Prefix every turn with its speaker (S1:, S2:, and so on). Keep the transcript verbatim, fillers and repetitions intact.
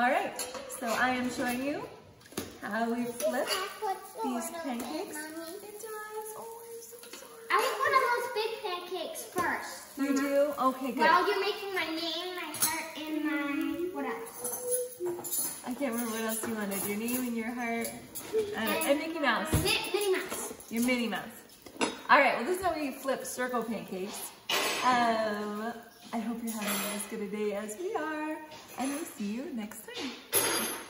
S1: All right, so I am showing you how we flip these pancakes. It does. Oh, I'm so sorry.
S2: I want one of those big pancakes first.
S1: You do? Okay, good.
S2: While you're making my name, my heart, and my what else?
S1: I can't remember what else you wanted. Your name and your heart. Uh, and, and Mickey Mouse.
S2: Minnie Mouse.
S1: Your Minnie Mouse. All right, well, this is how we flip circle pancakes. Um, I hope you're having as good a day as we are, and we'll see you next time.